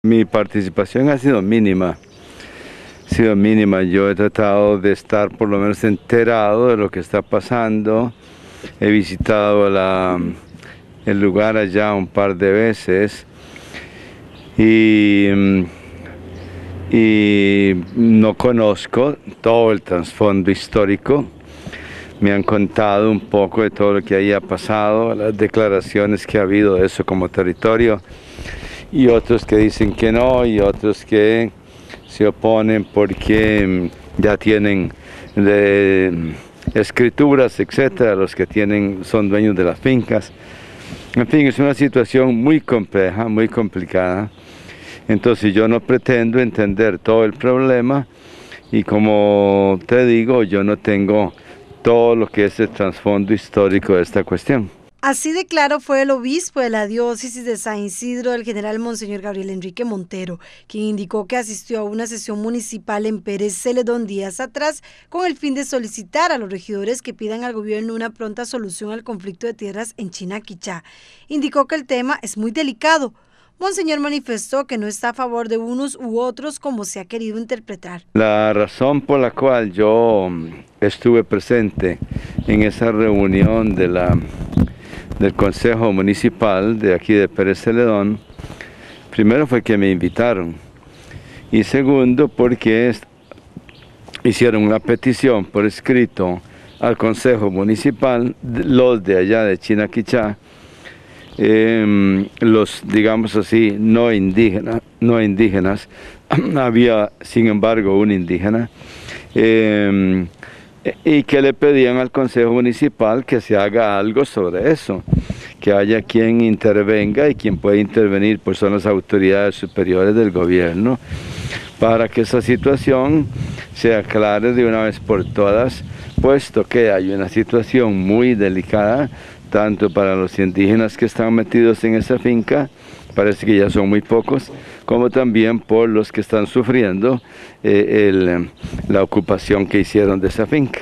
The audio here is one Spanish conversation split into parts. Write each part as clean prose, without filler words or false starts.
Mi participación ha sido mínima. Yo he tratado de estar por lo menos enterado de lo que está pasando. He visitado el lugar allá un par de veces y no conozco todo el trasfondo histórico. Me han contado un poco de todo lo que ahí ha pasado, las declaraciones que ha habido de eso como territorio, y otros que dicen que no, y otros que se oponen porque ya tienen escrituras, etcétera, los que son dueños de las fincas. En fin, es una situación muy compleja, muy complicada. Entonces yo no pretendo entender todo el problema y, como te digo, yo no tengo todo lo que es el trasfondo histórico de esta cuestión. Así de claro fue el obispo de la diócesis de San Isidro, el general Monseñor Gabriel Enrique Montero, quien indicó que asistió a una sesión municipal en Pérez Celedón días atrás con el fin de solicitar a los regidores que pidan al gobierno una pronta solución al conflicto de tierras en Chinaquichá. Indicó que el tema es muy delicado. Monseñor manifestó que no está a favor de unos u otros como se ha querido interpretar. La razón por la cual yo estuve presente en esa reunión del Consejo Municipal de aquí de Pérez Celedón, primero fue que me invitaron y segundo porque hicieron una petición por escrito al Consejo Municipal, los de allá de Chinaquichá, los, digamos así, no indígenas, había sin embargo un indígena, y que le pedían al Consejo Municipal que se haga algo sobre eso, que haya quien intervenga, y quien puede intervenir pues son las autoridades superiores del gobierno, para que esa situación se aclare de una vez por todas, puesto que hay una situación muy delicada, tanto para los indígenas que están metidos en esa finca, parece que ya son muy pocos, como también por los que están sufriendo la ocupación que hicieron de esa finca.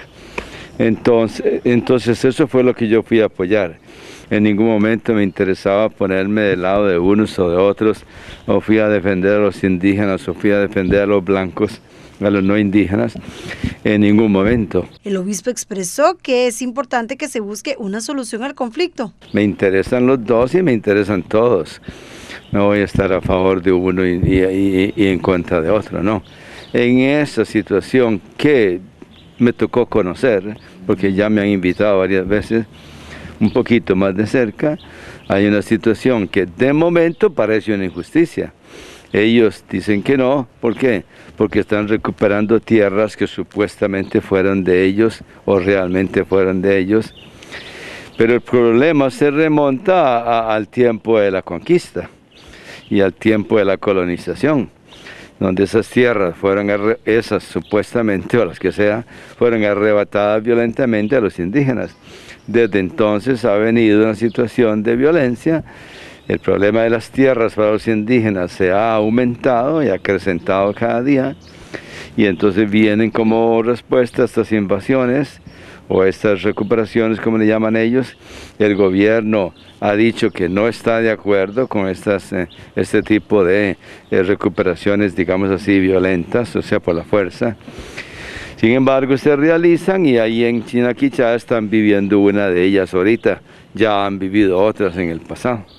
Entonces eso fue lo que yo fui a apoyar. En ningún momento me interesaba ponerme del lado de unos o de otros, o fui a defender a los indígenas, o fui a defender a los blancos, a los no indígenas, en ningún momento. El obispo expresó que es importante que se busque una solución al conflicto. Me interesan los dos y me interesan todos. No voy a estar a favor de uno y en contra de otro, no. En esa situación que me tocó conocer, porque ya me han invitado varias veces, un poquito más de cerca, hay una situación que de momento parece una injusticia. Ellos dicen que no, ¿por qué? Porque están recuperando tierras que supuestamente fueron de ellos o realmente fueron de ellos. Pero el problema se remonta al tiempo de la conquista y al tiempo de la colonización, donde esas tierras esas supuestamente, o las que sea, fueron arrebatadas violentamente a los indígenas. Desde entonces ha venido una situación de violencia. El problema de las tierras para los indígenas se ha aumentado y acrecentado cada día, y entonces vienen como respuesta a estas invasiones o estas recuperaciones, como le llaman ellos. El gobierno ha dicho que no está de acuerdo con este tipo de recuperaciones, digamos así, violentas, o sea, por la fuerza. Sin embargo, se realizan, y ahí en Chinaquichá están viviendo una de ellas ahorita. Ya han vivido otras en el pasado.